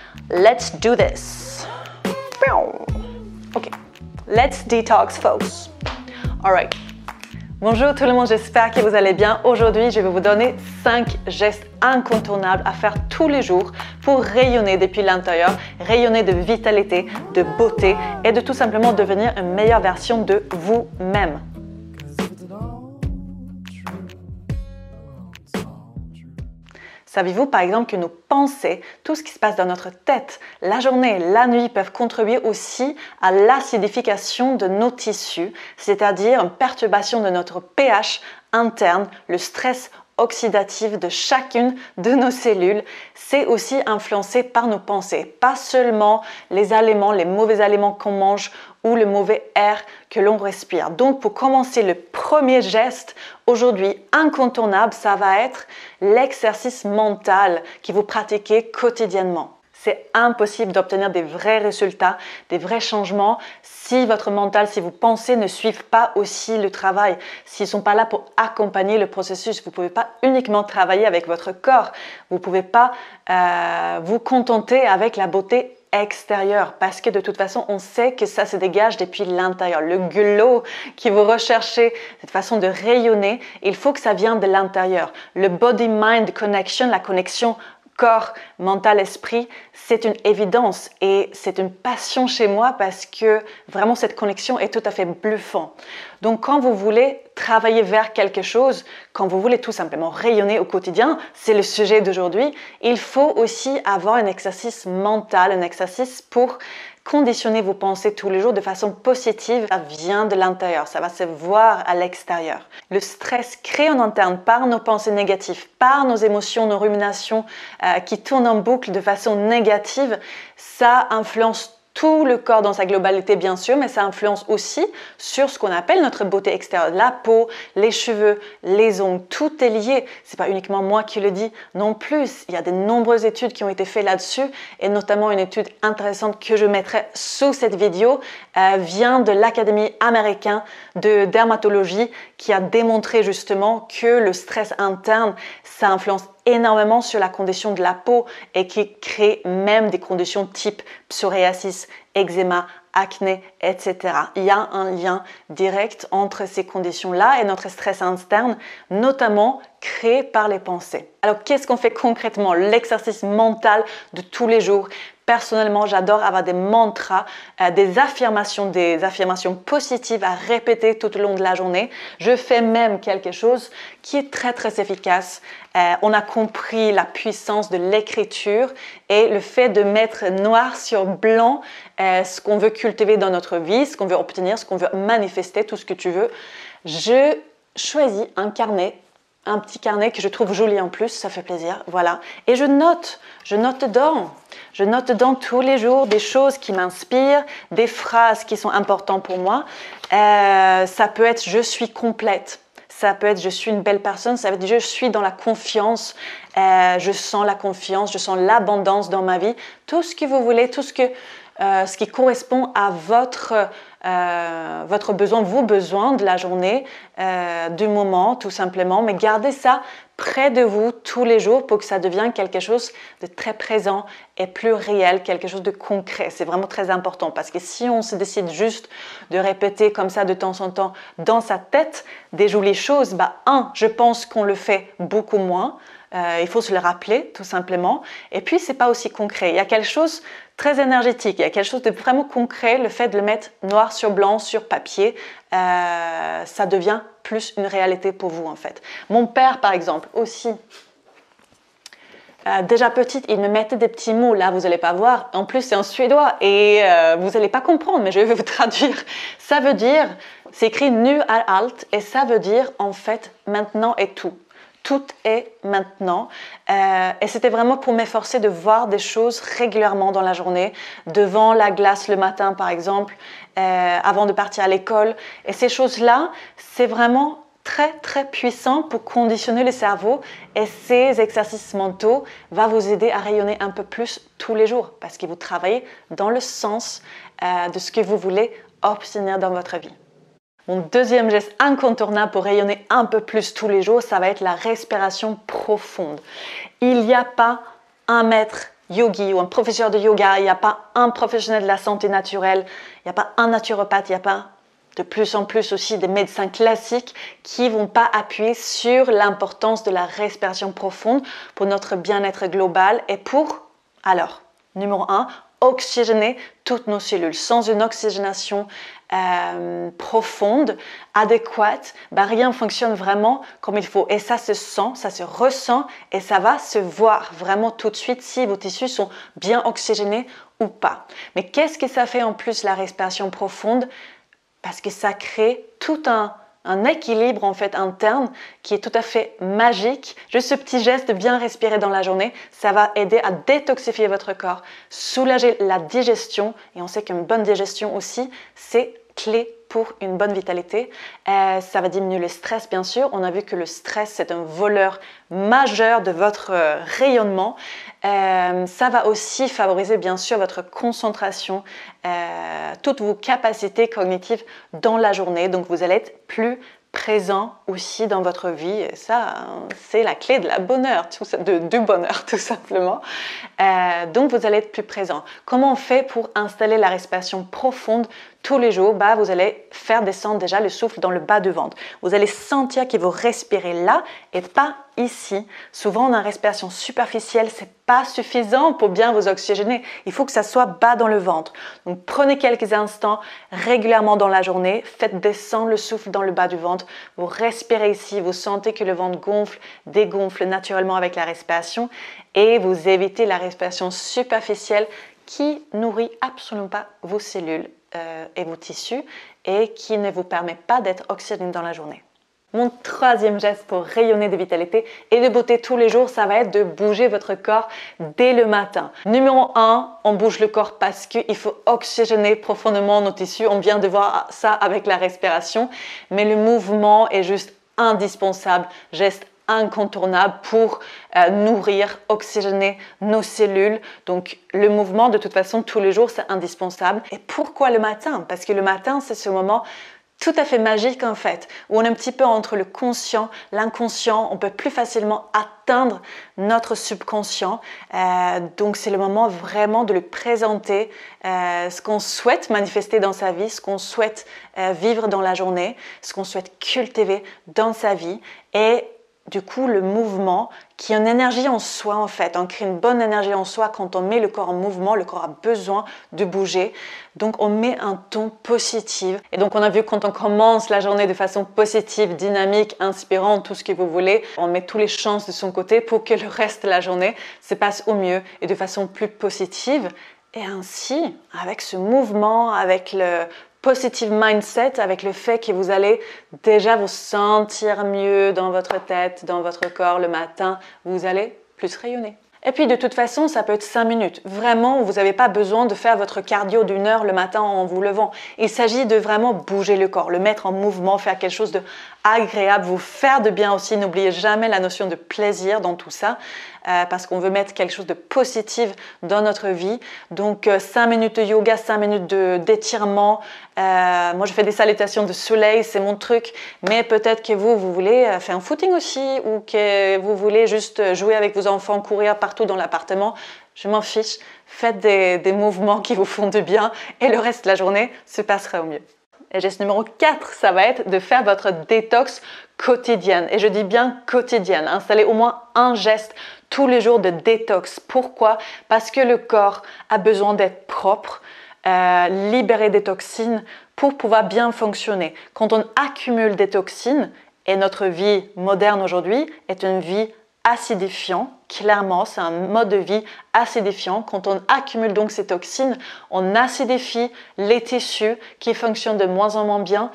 Let's do this. Ok, let's detox, folks. Alright. Bonjour tout le monde, j'espère que vous allez bien. Aujourd'hui, je vais vous donner 5 gestes incontournables à faire tous les jours pour rayonner depuis l'intérieur, rayonner de vitalité, de beauté et de tout simplement devenir une meilleure version de vous-même. Savez-vous par exemple que nos pensées, tout ce qui se passe dans notre tête, la journée, la nuit peuvent contribuer aussi à l'acidification de nos tissus, c'est-à-dire une perturbation de notre pH interne, le stress oxydatif de chacune de nos cellules, c'est aussi influencé par nos pensées, pas seulement les aliments, les mauvais aliments qu'on mange ou le mauvais air que l'on respire. Donc pour commencer, le premier geste aujourd'hui incontournable, ça va être l'exercice mental que vous pratiquez quotidiennement. C'est impossible d'obtenir des vrais résultats, des vrais changements si votre mental, si vos pensées ne suivent pas aussi le travail, s'ils ne sont pas là pour accompagner le processus. Vous ne pouvez pas uniquement travailler avec votre corps, vous ne pouvez pas vous contenter avec la beauté extérieure parce que de toute façon, on sait que ça se dégage depuis l'intérieur. Le glow que vous recherchez, cette façon de rayonner, il faut que ça vienne de l'intérieur. Le body-mind connection, la connexion corps, mental, esprit, c'est une évidence et c'est une passion chez moi parce que vraiment cette connexion est tout à fait bluffante. Donc quand vous voulez travailler vers quelque chose, quand vous voulez tout simplement rayonner au quotidien, c'est le sujet d'aujourd'hui, il faut aussi avoir un exercice mental, un exercice pour conditionner vos pensées tous les jours de façon positive. Ça vient de l'intérieur, ça va se voir à l'extérieur. Le stress créé en interne par nos pensées négatives, par nos émotions, nos ruminations qui tournent en boucle de façon négative, ça influence tout le corps dans sa globalité bien sûr, mais ça influence aussi sur ce qu'on appelle notre beauté extérieure, la peau, les cheveux, les ongles, tout est lié. C'est pas uniquement moi qui le dis non plus. Il y a de nombreuses études qui ont été faites là-dessus et notamment une étude intéressante que je mettrai sous cette vidéo vient de l'Académie américaine de dermatologie qui a démontré justement que le stress interne, ça influence énormément sur la condition de la peau et qui crée même des conditions type psoriasis, eczéma, acné, etc. Il y a un lien direct entre ces conditions-là et notre stress interne, notamment créé par les pensées. Alors, qu'est-ce qu'on fait concrètement? L'exercice mental de tous les jours. Personnellement, j'adore avoir des mantras, des affirmations positives à répéter tout au long de la journée. Je fais même quelque chose qui est très très efficace. On a compris la puissance de l'écriture et le fait de mettre noir sur blanc ce qu'on veut cultiver dans notre vie, ce qu'on veut obtenir, ce qu'on veut manifester, tout ce que tu veux. Je choisis un carnet, un petit carnet que je trouve joli en plus, ça fait plaisir, voilà. Et je note dedans. Je note dedans tous les jours des choses qui m'inspirent, des phrases qui sont importantes pour moi. Ça peut être « je suis complète ». Ça peut être « je suis une belle personne », ça veut dire « je suis dans la confiance », je sens la confiance, je sens l'abondance dans ma vie. Tout ce que vous voulez, tout ce qui correspond à votre besoin, vos besoins de la journée, du moment tout simplement. Mais gardez ça près de vous tous les jours pour que ça devienne quelque chose de très présent et plus réel, quelque chose de concret. C'est vraiment très important parce que si on se décide juste de répéter comme ça de temps en temps dans sa tête des jolies choses, je pense qu'on le fait beaucoup moins. Il faut se le rappeler tout simplement. Et puis, c'est pas aussi concret. Il y a quelque chose de très énergétique, il y a quelque chose de vraiment concret. Le fait de le mettre noir sur blanc, sur papier, ça devient plus une réalité pour vous en fait. Mon père, par exemple, aussi. Déjà petite, il me mettait des petits mots, là vous n'allez pas voir, en plus c'est en suédois et vous n'allez pas comprendre, mais je vais vous traduire. Ça veut dire, c'est écrit nu är allt et ça veut dire en fait maintenant est tout. Tout est maintenant et c'était vraiment pour m'efforcer de voir des choses régulièrement dans la journée, devant la glace le matin par exemple, avant de partir à l'école. Et ces choses-là, c'est vraiment très très puissant pour conditionner le cerveau et ces exercices mentaux vont vous aider à rayonner un peu plus tous les jours parce que vous travaillez dans le sens de ce que vous voulez obtenir dans votre vie. Mon deuxième geste incontournable pour rayonner un peu plus tous les jours, ça va être la respiration profonde. Il n'y a pas 1 mètre yogi ou un professeur de yoga, il n'y a pas un professionnel de la santé naturelle, il n'y a pas un naturopathe, il n'y a pas de plus en plus aussi des médecins classiques qui ne vont pas appuyer sur l'importance de la respiration profonde pour notre bien-être global et pour, alors, numéro 1, oxygéner toutes nos cellules. Sans une oxygénation profonde, adéquate, rien ne fonctionne vraiment comme il faut. Et ça se sent, ça se ressent et ça va se voir vraiment tout de suite si vos tissus sont bien oxygénés ou pas. Mais qu'est-ce que ça fait en plus la respiration profonde? Parce que ça crée tout un équilibre en fait interne qui est tout à fait magique. Juste ce petit geste de bien respirer dans la journée, ça va aider à détoxifier votre corps, soulager la digestion. Et on sait qu'une bonne digestion aussi, c'est clé pour une bonne vitalité. Ça va diminuer le stress, bien sûr. On a vu que le stress, c'est un voleur majeur de votre rayonnement. Ça va aussi favoriser, bien sûr, votre concentration, toutes vos capacités cognitives dans la journée. Donc, vous allez être plus présent aussi dans votre vie. Et ça, c'est la clé de la bonheur, du bonheur, tout simplement. Donc, vous allez être plus présent. Comment on fait pour installer la respiration profonde tous les jours? Vous allez faire descendre déjà le souffle dans le bas du ventre. Vous allez sentir que vous respirez là et pas ici. Souvent, on a une respiration superficielle, c'est pas suffisant pour bien vous oxygéner. Il faut que ça soit bas dans le ventre. Donc, prenez quelques instants régulièrement dans la journée, faites descendre le souffle dans le bas du ventre. Vous respirez ici, vous sentez que le ventre gonfle, dégonfle naturellement avec la respiration et vous évitez la respiration superficielle qui nourrit absolument pas vos cellules et vos tissus et qui ne vous permet pas d'être oxygéné dans la journée. Mon troisième geste pour rayonner de vitalité et de beauté tous les jours, ça va être de bouger votre corps dès le matin. Numéro 1, on bouge le corps parce qu'il faut oxygéner profondément nos tissus. On vient de voir ça avec la respiration, mais le mouvement est juste indispensable, geste incontournable pour nourrir, oxygéner nos cellules. Donc le mouvement, de toute façon, tous les jours, c'est indispensable. Et pourquoi le matin? Parce que le matin, c'est ce moment tout à fait magique en fait, où on est un petit peu entre le conscient, l'inconscient, on peut plus facilement atteindre notre subconscient. Donc c'est le moment vraiment de lui présenter ce qu'on souhaite manifester dans sa vie, ce qu'on souhaite vivre dans la journée, ce qu'on souhaite cultiver dans sa vie. Et du coup, le mouvement, qui est une énergie en soi en fait, on crée une bonne énergie en soi quand on met le corps en mouvement, le corps a besoin de bouger, donc on met un ton positif. Et donc on a vu quand on commence la journée de façon positive, dynamique, inspirante, tout ce que vous voulez, on met toutes les chances de son côté pour que le reste de la journée se passe au mieux et de façon plus positive. Et ainsi, avec ce mouvement, avec le positive mindset, avec le fait que vous allez déjà vous sentir mieux dans votre tête, dans votre corps le matin, vous allez plus rayonner. Et puis de toute façon, ça peut être 5 minutes. Vraiment, vous n'avez pas besoin de faire votre cardio d'1 heure le matin en vous levant. Il s'agit de vraiment bouger le corps, le mettre en mouvement, faire quelque chose d'agréable, vous faire de bien aussi. N'oubliez jamais la notion de plaisir dans tout ça, parce qu'on veut mettre quelque chose de positif dans notre vie. Donc 5 minutes de yoga, 5 minutes d'étirement. Moi, je fais des salutations de soleil, c'est mon truc. Mais peut-être que vous voulez faire un footing aussi, ou que vous voulez juste jouer avec vos enfants, courir partout dans l'appartement. Je m'en fiche. Faites des mouvements qui vous font du bien et le reste de la journée se passera au mieux. Et geste numéro 4, ça va être de faire votre détox quotidienne. Et je dis bien quotidienne. Installez au moins un geste tous les jours de détox. Pourquoi? Parce que le corps a besoin d'être propre, libérer des toxines pour pouvoir bien fonctionner. Quand on accumule des toxines, et notre vie moderne aujourd'hui est une vie acidifiant, clairement, c'est un mode de vie acidifiant. Quand on accumule donc ces toxines, on acidifie les tissus qui fonctionnent de moins en moins bien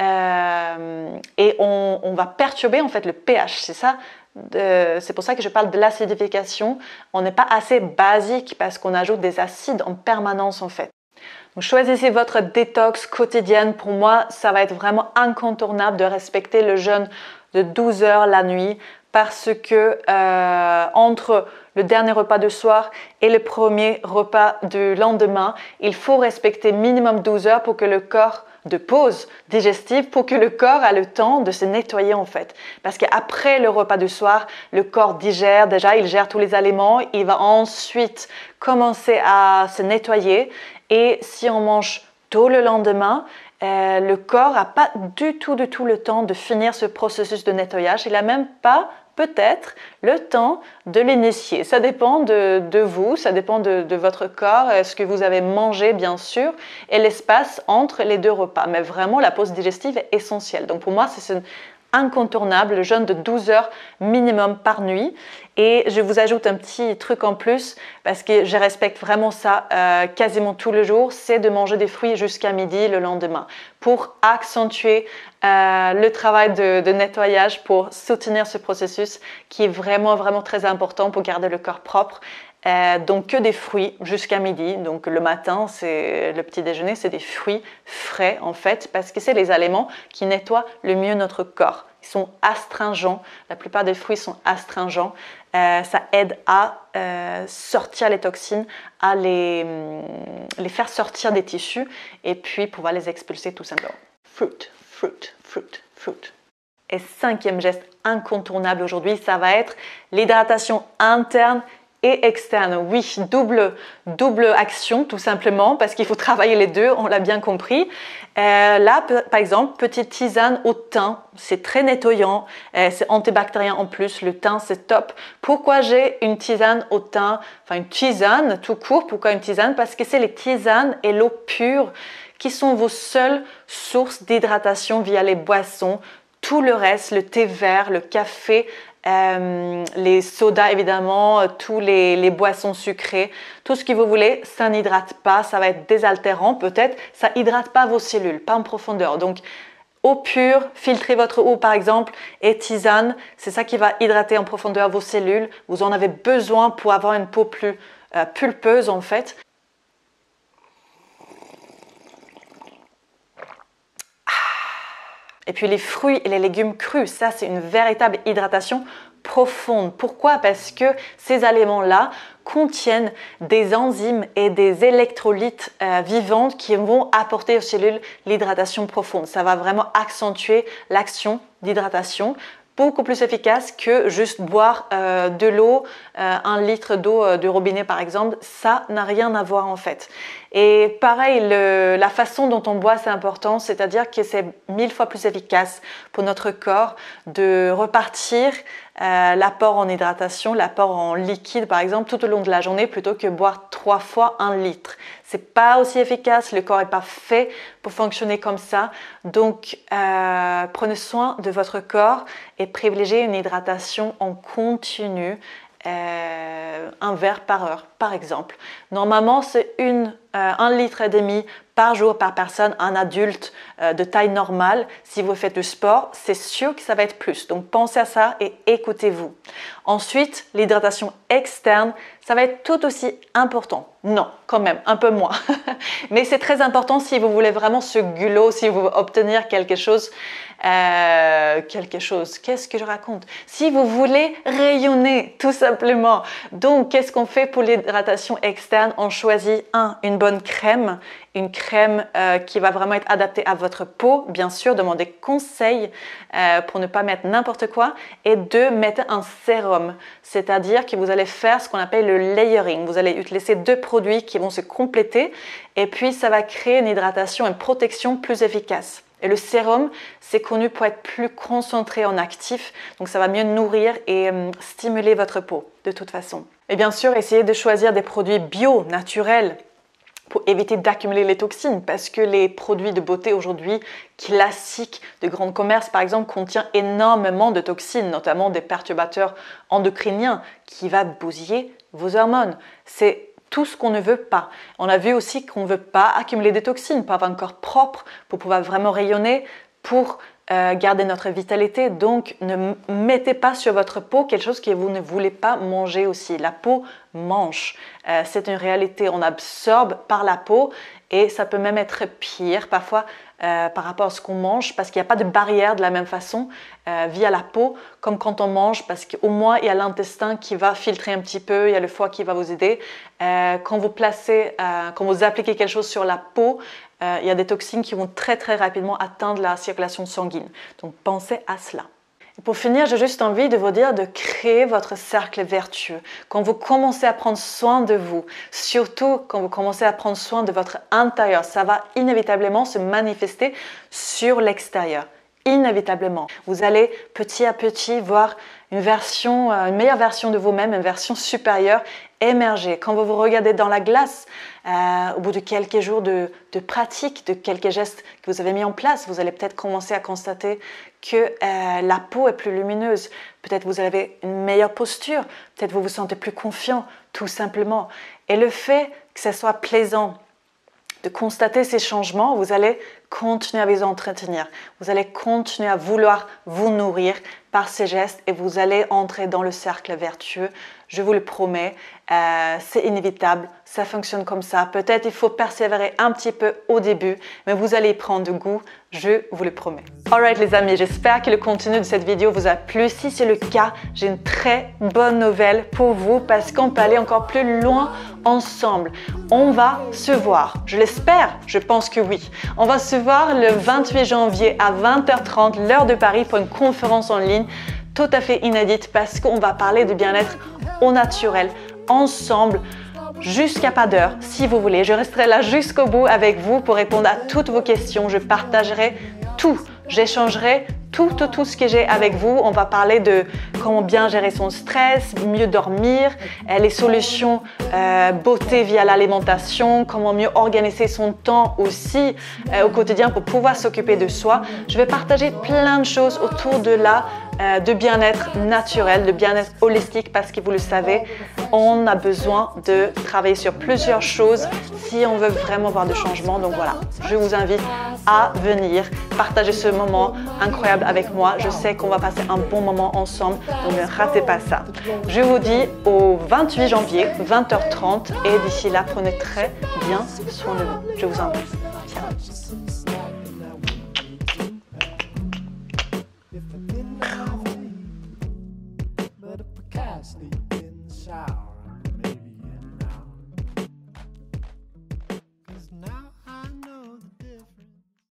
et on va perturber en fait le pH. C'est ça. C'est pour ça que je parle de l'acidification. On n'est pas assez basique parce qu'on ajoute des acides en permanence en fait. Donc, choisissez votre détox quotidienne. Pour moi, ça va être vraiment incontournable de respecter le jeûne de 12 heures la nuit parce que entre le dernier repas de soir et le premier repas du lendemain, il faut respecter minimum 12 heures pour que le corps de pause digestive, pour que le corps a le temps de se nettoyer en fait. Parce qu'après le repas du soir, le corps digère déjà, il gère tous les aliments, il va ensuite commencer à se nettoyer et si on mange tôt le lendemain, le corps n'a pas du tout le temps de finir ce processus de nettoyage. Il n'a même pas peut-être le temps de l'initier. Ça dépend de vous, ça dépend de votre corps, ce que vous avez mangé bien sûr, et l'espace entre les deux repas. Mais vraiment, la pause digestive est essentielle. Donc pour moi, c'est incontournable, le jeûne de 12 heures minimum par nuit. Et je vous ajoute un petit truc en plus, parce que je respecte vraiment ça quasiment tous les jours, c'est de manger des fruits jusqu'à midi le lendemain, pour accentuer le travail de nettoyage, pour soutenir ce processus qui est vraiment très important pour garder le corps propre. Donc que des fruits jusqu'à midi. Donc le matin, c'est le petit déjeuner, c'est des fruits frais en fait, parce que c'est les aliments qui nettoient le mieux notre corps. Ils sont astringents, la plupart des fruits sont astringents. Ça aide à sortir les toxines, à les faire sortir des tissus et puis pouvoir les expulser tout simplement. Fruit. Et 5e geste incontournable aujourd'hui, ça va être l'hydratation interne et externe. Oui, double action tout simplement parce qu'il faut travailler les deux, on l'a bien compris. Là, par exemple, petite tisane au thym, c'est très nettoyant, c'est antibactérien en plus, le thym c'est top. Pourquoi j'ai une tisane au thym, enfin une tisane tout court, pourquoi une tisane? Parce que c'est les tisanes et l'eau pure qui sont vos seules sources d'hydratation via les boissons. Tout le reste, le thé vert, le café, les sodas évidemment, tous les boissons sucrées, tout ce que vous voulez, ça n'hydrate pas, ça va être désaltérant peut-être, ça hydrate pas vos cellules, pas en profondeur. Donc eau pure, filtrez votre eau par exemple et tisane, c'est ça qui va hydrater en profondeur vos cellules. Vous en avez besoin pour avoir une peau plus pulpeuse en fait. Et puis les fruits et les légumes crus, ça c'est une véritable hydratation profonde. Pourquoi? Parce que ces aliments-là contiennent des enzymes et des électrolytes vivantes qui vont apporter aux cellules l'hydratation profonde. Ça va vraiment accentuer l'action d'hydratation, beaucoup plus efficace que juste boire de l'eau, 1 litre d'eau du robinet par exemple, ça n'a rien à voir en fait. Et pareil, la façon dont on boit c'est important, c'est-à-dire que c'est 1000 fois plus efficace pour notre corps de repartir l'apport en hydratation, l'apport en liquide par exemple tout au long de la journée plutôt que boire 3 fois 1 litre. C'est pas aussi efficace, le corps n'est pas fait pour fonctionner comme ça. Donc prenez soin de votre corps et privilégiez une hydratation en continu. 1 verre par heure par exemple. Normalement c'est 1,5 litre par jour par personne, un adulte de taille normale. Si vous faites du sport, c'est sûr que ça va être plus. Donc pensez à ça et écoutez-vous. Ensuite, l'hydratation externe, ça va être tout aussi important. Non, quand même, un peu moins. Mais c'est très important si vous voulez vraiment ce culot, si vous voulez obtenir quelque chose. Qu'est-ce que je raconte? Si vous voulez rayonner, tout simplement. Donc, qu'est-ce qu'on fait pour l'hydratation externe? On choisit une bonne crème, une crème qui va vraiment être adaptée à votre peau. Bien sûr, demandez conseil pour ne pas mettre n'importe quoi. Et 2, mettez un sérum, c'est-à-dire que vous allez faire ce qu'on appelle le layering. Vous allez utiliser 2 produits qui vont se compléter et puis ça va créer une hydratation, une protection plus efficace. Et le sérum, c'est connu pour être plus concentré en actif, donc ça va mieux nourrir et stimuler votre peau de toute façon. Et bien sûr, essayez de choisir des produits bio, naturels, pour éviter d'accumuler les toxines, parce que les produits de beauté aujourd'hui classiques de grand commerce, par exemple, contiennent énormément de toxines, notamment des perturbateurs endocriniens qui vont bousiller vos hormones. C'est tout ce qu'on ne veut pas. On a vu aussi qu'on ne veut pas accumuler des toxines pour avoir un corps propre, pour pouvoir vraiment rayonner, pour garder notre vitalité. Donc, ne mettez pas sur votre peau quelque chose que vous ne voulez pas manger aussi. La peau mange. C'est une réalité, on absorbe par la peau et ça peut même être pire parfois par rapport à ce qu'on mange parce qu'il n'y a pas de barrière de la même façon via la peau comme quand on mange parce qu'au moins il y a l'intestin qui va filtrer un petit peu, il y a le foie qui va vous aider. Quand vous appliquez quelque chose sur la peau, il y a des toxines qui vont très très rapidement atteindre la circulation sanguine. Donc pensez à cela. Et pour finir, j'ai juste envie de vous dire de créer votre cercle vertueux. Quand vous commencez à prendre soin de vous, surtout quand vous commencez à prendre soin de votre intérieur, ça va inévitablement se manifester sur l'extérieur. Inévitablement. Vous allez petit à petit voir une meilleure version de vous-même, une version supérieure émerger. Quand vous vous regardez dans la glace, au bout de quelques jours de pratique, de quelques gestes que vous avez mis en place, vous allez peut-être commencer à constater que la peau est plus lumineuse. Peut-être vous avez une meilleure posture, peut-être vous vous sentez plus confiant, tout simplement. Et le fait que ce soit plaisant, de constater ces changements, vous allez continuer à vous entretenir. Vous allez continuer à vouloir vous nourrir par ces gestes et vous allez entrer dans le cercle vertueux. Je vous le promets, c'est inévitable, ça fonctionne comme ça. Peut-être il faut persévérer un petit peu au début, mais vous allez y prendre goût, je vous le promets. Alright les amis, j'espère que le contenu de cette vidéo vous a plu. Si c'est le cas, j'ai une très bonne nouvelle pour vous parce qu'on peut aller encore plus loin ensemble. On va se voir, je l'espère, je pense que oui. On va se voir le 28 janvier à 20h30, l'heure de Paris, pour une conférence en ligne tout à fait inédite parce qu'on va parler de bien-être au naturel, ensemble, jusqu'à pas d'heure, si vous voulez. Je resterai là jusqu'au bout avec vous pour répondre à toutes vos questions. Je partagerai tout, j'échangerai tout ce que j'ai avec vous. On va parler de comment bien gérer son stress, mieux dormir, les solutions beauté via l'alimentation, comment mieux organiser son temps aussi au quotidien pour pouvoir s'occuper de soi. Je vais partager plein de choses autour de bien-être naturel, de bien-être holistique parce que vous le savez, on a besoin de travailler sur plusieurs choses si on veut vraiment voir de changements. Donc voilà, je vous invite à venir partager ce moment incroyable avec moi. Je sais qu'on va passer un bon moment ensemble, donc ne ratez pas ça. Je vous dis au 28 janvier, 20h30 et d'ici là, prenez très bien soin de vous. Je vous embrasse. Ciao.